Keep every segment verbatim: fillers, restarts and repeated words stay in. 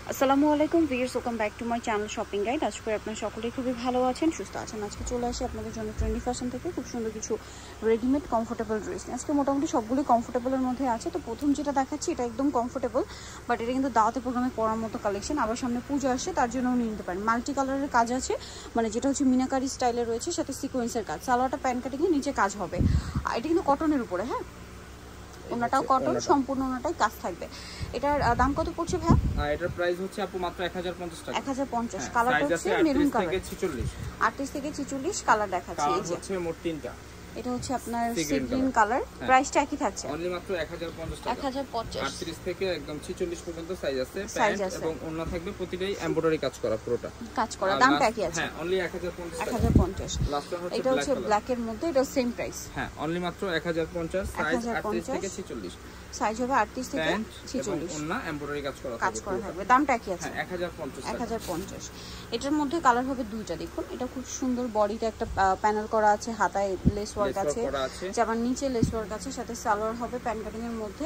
আসসালামু আলাইকুম viewers, welcome back to my channel shopping guide. আজকে আপনারা সকলেই খুবই ভালো আছেন, সুস্থ আছেন। আজকে চলে আসি আপনাদের জন্য ট্রেন্ডি ফ্যাশন থেকে খুব সুন্দর কিছু রেডিমেড কমফোর্টেবল ড্রেস। আজকে মোটামুটি সবগুলোই কমফোর্টেবলের মধ্যে আছে। তো প্রথম যেটা দেখাচ্ছি এটা একদম কমফোর্টেবল, বাট এটা কিন্তু দাওয়াতে প্রোগ্রামে পরার মতো কালেকশন। আবার সামনে পুজো আসছে, তার জন্যও নিয়ে নিতে পারেন। মাল্টি কালারের কাজ আছে, মানে যেটা হচ্ছে মিনাকারি স্টাইলে রয়েছে, সাথে সিকোয়েন্সের কাজ। সালোয়ারটা প্যান্ট কাটিংয়ে নিচে কাজ হবে, আর এটা কিন্তু কটনের উপরে। হ্যাঁ, ওনাটাও কটন, সম্পূর্ণ ওনাটাই কাজ থাকবে। এটার দাম কত পড়ছে ভাই? এটার প্রাইস হচ্ছে আপু মাত্র এক হাজার পঞ্চাশ টাকা। এক হাজার পঞ্চাশ। কালারটা হচ্ছে মেরুন কালার। ছেচল্লিশ আটত্রিশ থেকে ছেচল্লিশ কালার দেখাচ্ছি। এই যে হচ্ছে মোট তিনটা। এটা হচ্ছে আপনার সি গ্রিন কালার। প্রাইসটা কি থাকছে? অনলি মাত্র এক হাজার পঞ্চাশ টাকা। এক হাজার পঞ্চাশ। আটত্রিশ থেকে একদম ছেচল্লিশ পর্যন্ত সাইজ আছে। প্যান্ট এবং ওড়না থাকবে, প্রতিটাই এমব্রয়ডারি কাজ করা, পুরোটা কাজ করা। দামটা কি আছে? হ্যাঁ, অনলি এক হাজার পঞ্চাশ টাকা। এক হাজার পঞ্চাশ। এটা হচ্ছে ব্ল্যাক এর মধ্যে, এটা সেম প্রাইস। হ্যাঁ, অনলি মাত্র এক হাজার পঞ্চাশ। সাইজ আটত্রিশ থেকে ছেচল্লিশ। সাইজ হবে আটত্রিশ থেকে ছেচল্লিশ। ওড়না এমব্রয়ডারি কাজ করা কাজ করা হবে। দামটা কি আছে? হ্যাঁ, এক হাজার পঞ্চাশ। এক হাজার পঞ্চাশ। এটার মধ্যে কালার হবে দুইটা। দেখুন, এটা খুব সুন্দর, বডিতে একটা প্যানেল করা আছে, হাতায় লেস ওয়ার্ক আছে, জামার নিচে লেস ওয়ার্ক আছে, সাথে সালোয়ার হবে প্যান্ট কাটিং এর মধ্যে।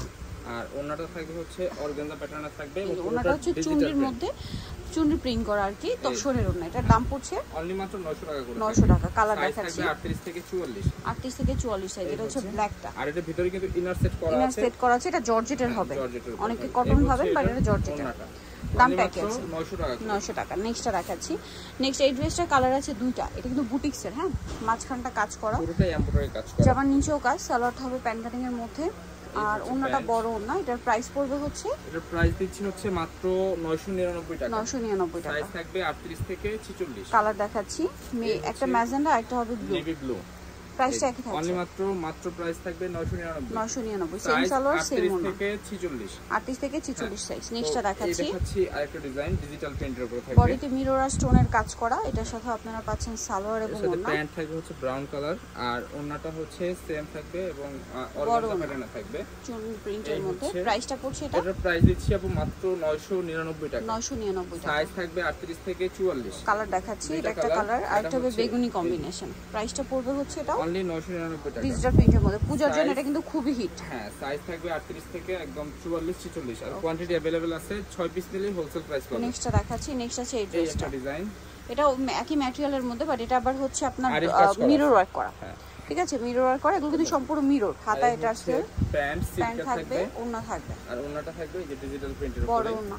আর ওড়নাটা থাকবে হচ্ছে অর্গানজা প্যাটার্নে থাকবে। ওড়নাটা হচ্ছে চুনরির মধ্যে, চুনরি প্রিন্ট করা আর কি, তসরের ওড়না। এটার দাম পড়ছে অনলি মাত্র নয়শো টাকা করে। নয়শো টাকা। কালার দেখাচ্ছি আটত্রিশ থেকে চুয়াল্লিশ। আটত্রিশ থেকে চুয়াল্লিশ সাইজ। এটা হচ্ছে ব্ল্যাকটা। আর এটা ভিতরে কিন্তু ইনার সেট করা আছে। ইনার সেট করা আছে। এটা জর্জেটের হবে, অনেকে কটন ভাবেন, বাট এটা জর্জেটের। দামটা কি আছে? নয়শো টাকা। নয়শো টাকা। নেক্সটটা দেখাচ্ছি। নেক্সট এই ড্রেসটার কালার আছে দুইটা। এটা কিন্তু বুটিক্সের। হ্যাঁ, মাঝখানটা কাজ করা, পুরোটাই এমব্রয়ডারি কাজ করা। জামার নিচেও কাজ। সালোয়ারটা হবে প্যান্ট কাটিং এর মধ্যে, আর ওন্নাটা বড় ওন্না। এটার প্রাইস পড়বে হচ্ছে, এটার প্রাইস দিচ্ছি হচ্ছে মাত্র নয়শো নিরানব্বই টাকা। নয়শো নিরানব্বই টাকা। সাইজ থাকবে আটত্রিশ থেকে ছেচল্লিশ। কালার দেখাচ্ছি, একটা ম্যাজেন্ডা, একটা হবে ব্লু। Navy blue. প্রাইসটা কি থাকছে? অনলি মাত্র মাত্র প্রাইস থাকবে নয়শো নিরানব্বই। নয়শো নিরানব্বই। সেম সালোয়ার, সেম ওন্না। থেকে ছেচল্লিশ। আটত্রিশ থেকে ছেচল্লিশ সাইজ। নেক্সটটা দেখাচ্ছি। এই দেখাচ্ছি আরেকটা ডিজাইন, ডিজিটাল প্রিন্টের উপরে থাকবে। বডিতে মিরর আর স্টোনের কাজ করা। এটার সাথে আপনারা পাচ্ছেন সালোয়ার এবং ওন্না। প্যান্ট থাকবে হচ্ছে ব্রাউন কালার, আর ওন্নাটা হচ্ছে সেম থাকবে এবং অর্গানজা প্যাটার্নে থাকবে, চুনরি প্রিন্টের মধ্যে। প্রাইসটা পড়ছে এটা? এটার প্রাইস দিচ্ছি আপু মাত্র নয়শো নিরানব্বই টাকা। নয়শো নিরানব্বই টাকা। সাইজ থাকবে আটত্রিশ থেকে চুয়াল্লিশ। কালার দেখাচ্ছি, এটা একটা কালার, আর একটা হবে বেগুনি কম্বিনেশন। প্রাইসটা পড়বে হচ্ছে এটা অনলি নয়শো নিরানব্বই টাকা। ডিজিটাল প্রিন্টের মধ্যে। পূজার জন্য এটা কিন্তু খুবই হিট। হ্যাঁ, সাইজ থাকবে আটত্রিশ থেকে একদম চুয়াল্লিশ ছেচল্লিশ, আর কোয়ান্টিটি अवेलेबल আছে। ছয় পিস নিলে হোলসেল প্রাইস পাবেন। নেক্সটটা দেখাচ্ছি। নেক্সট আছে এই ড্রেসটা। ডিজাইন এটা একই ম্যাটেরিয়ালের মধ্যে, বাট এটা আবার হচ্ছে আপনার মিরর ওয়ার্ক করা। ঠিক আছে, মিরর ওয়ার্ক করা। এগুলো কিন্তু সম্পূর্ণ মিরর। হাতা এটা আছে, প্যান্ট প্যান্ট থাকবে, ওন্না থাকবে, আর ওন্নাটা থাকবে এই যে ডিজিটাল প্রিন্টের উপরে বড় ওন্না।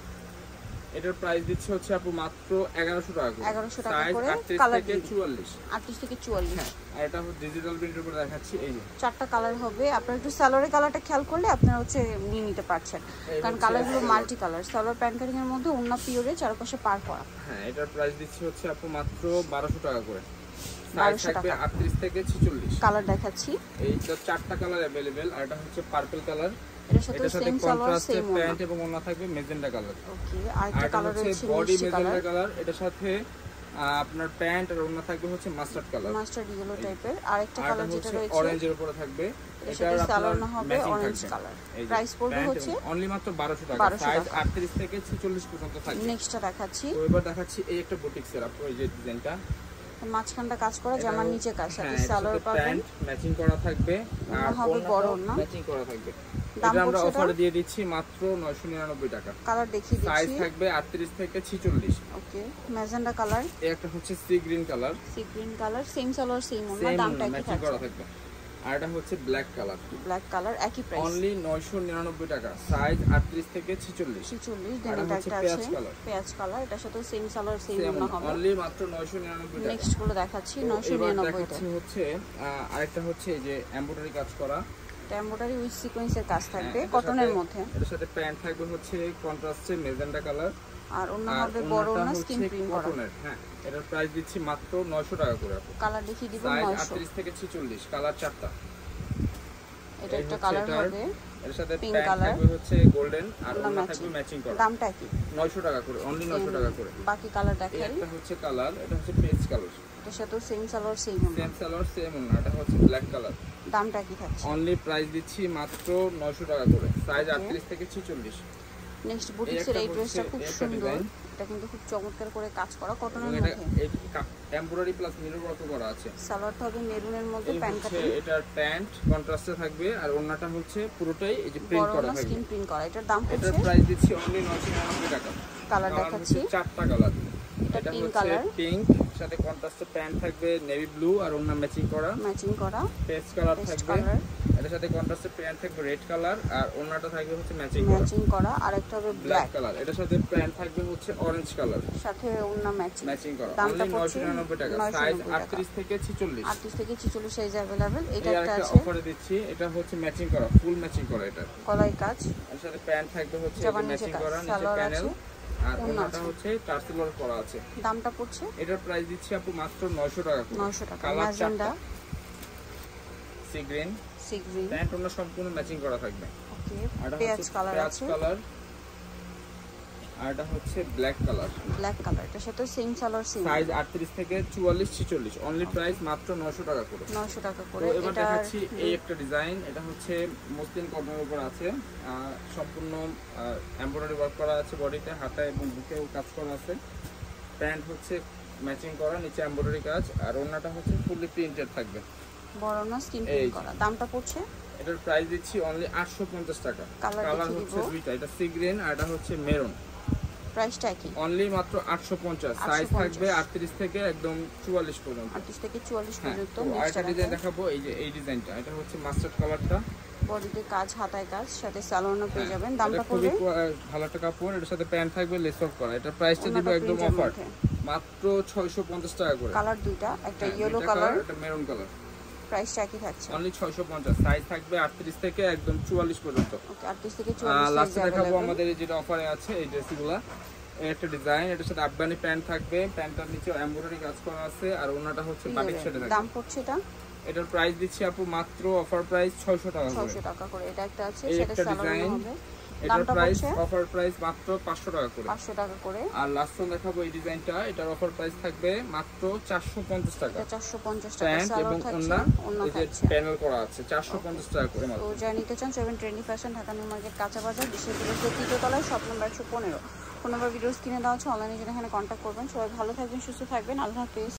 এটার প্রাইস দিচ্ছে হচ্ছে আপু মাত্র এগারোশো টাকা করে। এগারোশো টাকা করে। আটত্রিশ কালার থেকে চুয়াল্লিশ। আটত্রিশ থেকে চুয়াল্লিশ। আর এটা হচ্ছে ডিজিটাল প্রিন্টের উপরে দেখাচ্ছি। এই যে চারটা কালার হবে। আপনারা একটু সালোয়ারের কালারটা খেয়াল করলে আপনারা হচ্ছে নিয়ে নিতে পারছেন, কারণ কালারগুলো multi colour. Salwar pant cutting এর মধ্যে ওন্না পিওরে, চারপাশে পার করা। হ্যাঁ, এটার প্রাইস দিচ্ছে হচ্ছে আপু মাত্র বারোশো টাকা করে। সাইজ থাকবে আটত্রিশ থেকে ছেচল্লিশ। কালার দেখাচ্ছি। এইটা চারটা কালার अवेलेबल। আর এটা হচ্ছে পার্পল কালার। এর সাথে সেম সালোয়ার, সেম প্যান্ট এবং ওন্না থাকবে মেজেন্টা কালার। ওকে, আরেকটা কালার রয়েছে বডি মেজেন্টা কালার। এটার সাথে আপনার প্যান্ট আর ওন্না থাকবে হচ্ছে মাস্টার্ড কালার, মাস্টার্ড ইয়েলো টাইপের। আরেকটা কালার যেটা রয়েছে অরেঞ্জের উপরে থাকবে, এটার সালোয়ার না হবে অরেঞ্জ কালার। প্রাইস পড়বে হচ্ছে অনলি মাত্র বারোশো টাকা। সাইজ আটত্রিশ থেকে ছেচল্লিশ পর্যন্ত থাকবে। নেক্সটটা দেখাচ্ছি। তো এবার দেখাচ্ছি এই একটা বুটিক্সের আপু, এই যে ডিজাইনটা, মাঝখানটা কাজ করা, জামার নিচে কাজ, সাথে সালোয়ার পাবেন, প্যান্ট ম্যাচিং করা থাকবে, আর হবে বড় ওন্না ম্যাচিং করা থাকবে। এটা আমরা অফারে দিয়ে দিচ্ছি মাত্র নয়শো নিরানব্বই টাকা। কালার দেখিয়ে দিচ্ছি। সাইজ থাকবে আটত্রিশ থেকে ছেচল্লিশ। Okay, magenta colour. এই একটা হচ্ছে sea green colour. Sea green colour, same salwar, same ওন্না। দামটা কি ম্যাচিং করা থাকবে। আর এটা হচ্ছে ব্ল্যাক কালার। ব্ল্যাক কালার, একই প্রাইস, অনলি নয়শো নিরানব্বই টাকা। সাইজ আটত্রিশ থেকে ছেচল্লিশ। ছেচল্লিশ। দেন এটা একটা আছে পেঁয়াজ কালার। এটার সাথে সেম সালোয়ার, সেম ওন্না হবে। অনলি মাত্র নয়শো নিরানব্বই টাকা। নেক্সট গুলো দেখাচ্ছি নয়শো নিরানব্বই টাকা। হচ্ছে আরেকটা হচ্ছে এই যে এমব্রয়ডারি কাজ করা, এমব্রয়ডারি উইথ সিকোয়েন্সের কাজ থাকবে কটনের মধ্যে। এর সাথে প্যান্ট থাকবে হচ্ছে কন্ট্রাস্টে মেজেন্টা কালার, আর ওন্না হবে বড় ওন্না, স্কিন প্রিন্ট করা। হ্যাঁ, এটার প্রাইস দিচ্ছি মাত্র নয়শো টাকা করে। আপু কালার দেখিয়ে দিব। সাইজ নয়শো। আটত্রিশ থেকে ছেচল্লিশ। কালার চারটা। এটা একটা কালার হবে, এর সাথে পিঙ্ক প্যান্ট কালার, থাকবে হচ্ছে গোল্ডেন, আর ওন্না থাকবে ম্যাচিং করা। দামটা কি? নয়শো টাকা করে, অনলি নয়শো টাকা করে। বাকি কালার দেখাই। এটা হচ্ছে কালার, এটা হচ্ছে পেজ কালার। এটার সাথে সেম সালোয়ার, সেম ওন্না। সেম সালোয়ার, সেম ওন্না। এটা হচ্ছে ব্ল্যাক কালার। দামটা কি থাকছে? অনলি প্রাইস দিচ্ছি মাত্র নয়শো টাকা করে। সাইজ আটত্রিশ থেকে ছেচল্লিশ। নেক্সট বুটিক্সের এই ড্রেসটা খুব সুন্দর, এটা কিন্তু খুব চমৎকার করে কাজ করা কটনের মধ্যে, এটা এমব্রয়ডারি প্লাস মিরর ওয়ার্ক করা আছে। সালোয়ারটা হবে মেরুনের মধ্যে, প্যান্ট কাটিং, এটার প্যান্ট কন্ট্রাস্টে থাকবে আর ওন্নাটা হচ্ছে পুরোটাই এই যে প্রিন্ট করা থাকবে, স্কিন প্রিন্ট করা। এটার দাম হচ্ছে, এটার প্রাইস দিচ্ছি অনলি নয়শো নিরানব্বই টাকা। কালার দেখাচ্ছি চারটা কালার, এটা পিঙ্ক কালার, পিঙ্ক সাথে কন্ট্রাস্টে প্যান্ট থাকবে নেভি ব্লু আর ওন্না ম্যাচিং করা, ম্যাচিং করা পেস্ট কালার থাকবে, এটার সাথে কন্ট্রাস্টে প্যান্ট থাকবে রেড কালার আর ওন্নাটা থাকবে হচ্ছে ম্যাচিং করা, ম্যাচিং করা। আর একটা হবে ব্ল্যাক কালার, এটার সাথে প্যান্ট থাকবে হচ্ছে অরেঞ্জ কালার, সাথে ওন্না ম্যাচিং ম্যাচিং করা। অনলি নয়শো নিরানব্বই টাকা, সাইজ আটত্রিশ থেকে ছেচল্লিশ, আটত্রিশ থেকে ছেচল্লিশ সাইজ अवेलेबल। এটা একটা আছে অফারে দিচ্ছি, এটা হচ্ছে ম্যাচিং করা, ফুল ম্যাচিং করা, এটা গলায় কাজ, এর সাথে প্যান্ট থাকবে হচ্ছে ম্যাচিং করা, নিচে প্যানেল আর ওন্নাটা হচ্ছে টার্সেল ওয়ার্ক করা আছে। দামটা পড়ছে, এটার প্রাইস দিচ্ছি আপু মাত্র নয়শো টাকা করে। নয়শো টাকা। Magenta sea green, sea green, pant ওন্না সম্পূর্ণ ম্যাচিং করা থাকবে। ওকে, পেঁয়াজ কালার আছে, কালার আর এটা হচ্ছে ব্ল্যাক কালার, ব্ল্যাক কালার। এটার সাথে সেম সালোয়ার, সেম সাইজ আটত্রিশ থেকে চুয়াল্লিশ ছেচল্লিশ, অনলি প্রাইস মাত্র নয়শো টাকা করে, নয়শো টাকা করে। এবার দেখাচ্ছি এই একটা ডিজাইন, এটা হচ্ছে মসলিন কটনের উপর আছে, সম্পূর্ণ এমব্রয়ডারি ওয়ার্ক করা আছে বডিতে, হাতে এবং বুকেও কাজ করা আছে, প্যান্ট হচ্ছে ম্যাচিং করা, নিচে এমব্রয়ডারি কাজ আর ওন্নাটা হচ্ছে ফুললি প্রিন্টেড থাকবে, বড় না স্কিন প্রিন্ট করা। দামটা পড়ছে, এটার প্রাইস দিচ্ছি অনলি আটশো পঞ্চাশ টাকা। কালার হচ্ছে দুইটা, এটা সি গ্রিন আর এটা হচ্ছে মেরুন, প্রাইসটা কি অনলি মাত্র আটশো পঞ্চাশ, সাইজ থাকবে আটত্রিশ থেকে একদম চুয়াল্লিশ পর্যন্ত, আটত্রিশ থেকে চুয়াল্লিশ পর্যন্ত। আরেকটা ডিজাইন দেখাবো, এই যে এই ডিজাইনটা, এটা হচ্ছে মাস্টার্ড কালারটা, বডিতে কাজ, হাতায় কাজ, সাথে সালোয়ারও পেয়ে যাবেন। দামটা পড়বে, ভালো একটা কাপড়, এর সাথে প্যান্ট থাকবে লেস ওয়ার্ক করা, এটা প্রাইসটা দিব একদম অফার মাত্র ছয়শো পঞ্চাশ টাকা করে। কালার দুইটা, একটা ইয়েলো কালার, একটা মেরুন কালার, প্রাইসটা একই থাকছে, অনলি ছয়শো পঞ্চাশ, সাইজ থাকবে আটত্রিশ থেকে একদম চুয়াল্লিশ পর্যন্ত। ওকে, আটত্রিশ থেকে চুয়াল্লিশ। লাস্টে দেখাবো আমাদের যেটা অফারে আছে এই ড্রেসগুলো, একটা ডিজাইন, এটার সাথে আফগানি প্যান্ট থাকবে, প্যান্টটার নিচে এমব্রয়ডারি কাজ করা আছে আর ওনাটা হচ্ছে বাটিক শেডে থাকবে। দাম পড়ছে এটা, এটার প্রাইস দিচ্ছি আপু মাত্র অফার প্রাইস ছয়শো টাকা করে, ছয়শো টাকা করে। এটা একটা আছে, সেটা সালোয়ার হবে, এটার প্রাইস অফার প্রাইস মাত্র পাঁচশো টাকা করে, পাঁচশো টাকা করে। আর লাস্ট ওয়ান দেখাবো এই ডিজাইনটা, এটার অফার প্রাইস থাকবে মাত্র চারশো পঞ্চাশ টাকা, এটা চারশো পঞ্চাশ টাকা, প্যান্ট এবং ওন্না ওন্না থাকছে, প্যানেল করা আছে, চারশো পঞ্চাশ টাকা করে মাত্র। তো যা নিতে চান seven trendy fashion, Dhaka New Market, কাঁচা বাজার, বিশেষ করে তৃতীয় তলায়, শপ নাম্বার একশো পনেরো। ফোন নাম্বার ভিডিওস কিনে দেওয়া হচ্ছে, অনলাইনে যেটা এখানে কন্ট্যাক্ট করবেন। সবাই ভালো থাকবেন, সুস্থ থাকবেন, আল্লাহ হাফেজ।